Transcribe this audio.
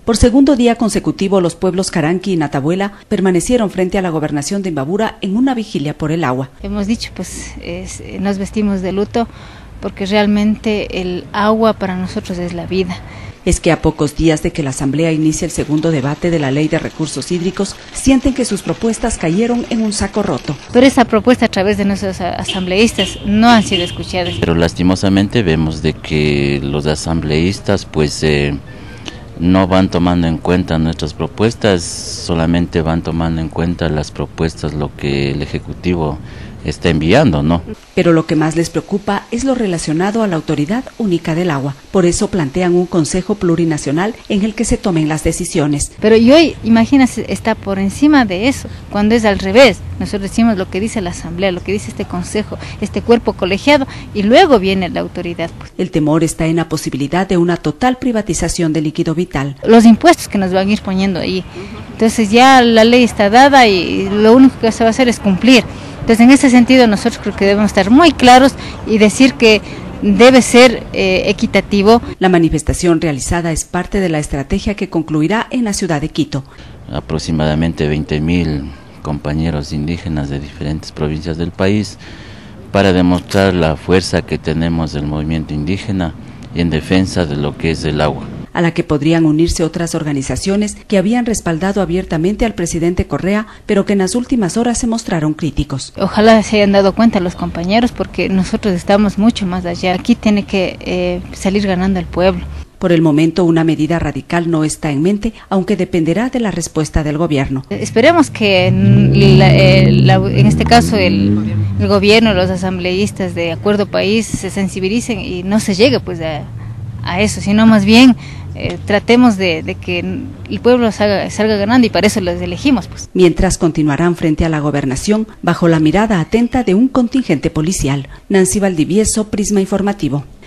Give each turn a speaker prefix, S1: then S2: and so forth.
S1: Por segundo día consecutivo, los pueblos Caranqui y Natabuela permanecieron frente a la gobernación de Imbabura en una vigilia por el agua.
S2: Hemos dicho, nos vestimos de luto porque realmente el agua para nosotros es la vida.
S1: Es que a pocos días de que la Asamblea inicie el segundo debate de la Ley de Recursos Hídricos, sienten que sus propuestas cayeron en un saco roto.
S2: Pero esa propuesta a través de nuestros asambleístas no han sido escuchadas.
S3: Pero lastimosamente vemos de que los asambleístas no van tomando en cuenta nuestras propuestas, solamente van tomando en cuenta las propuestas, lo que el Ejecutivo está enviando, ¿no?
S1: Pero lo que más les preocupa es lo relacionado a la Autoridad Única del Agua. Por eso plantean un Consejo Plurinacional en el que se tomen las decisiones.
S2: Pero hoy, imagínate, está por encima de eso, cuando es al revés. Nosotros decimos lo que dice la Asamblea, lo que dice este Consejo, este cuerpo colegiado, y luego viene la autoridad.
S1: El temor está en la posibilidad de una total privatización del líquido vital.
S2: Los impuestos que nos van a ir poniendo ahí. Entonces ya la ley está dada y lo único que se va a hacer es cumplir. Entonces, en ese sentido, nosotros creo que debemos estar muy claros y decir que debe ser equitativo.
S1: La manifestación realizada es parte de la estrategia que concluirá en la ciudad de Quito.
S3: Aproximadamente 20.000 compañeros indígenas de diferentes provincias del país para demostrar la fuerza que tenemos del movimiento indígena y en defensa de lo que es el agua,
S1: a la que podrían unirse otras organizaciones que habían respaldado abiertamente al presidente Correa, pero que en las últimas horas se mostraron críticos.
S2: Ojalá se hayan dado cuenta los compañeros, porque nosotros estamos mucho más allá. Aquí tiene que salir ganando el pueblo.
S1: Por el momento, una medida radical no está en mente, aunque dependerá de la respuesta del gobierno.
S2: Esperemos que en este caso el gobierno, los asambleístas de Acuerdo País se sensibilicen y no se llegue a eso, sino más bien tratemos de que el pueblo salga ganando, y para eso los elegimos.
S1: Mientras continuarán frente a la gobernación bajo la mirada atenta de un contingente policial. Nancy Valdivieso, Prisma Informativo.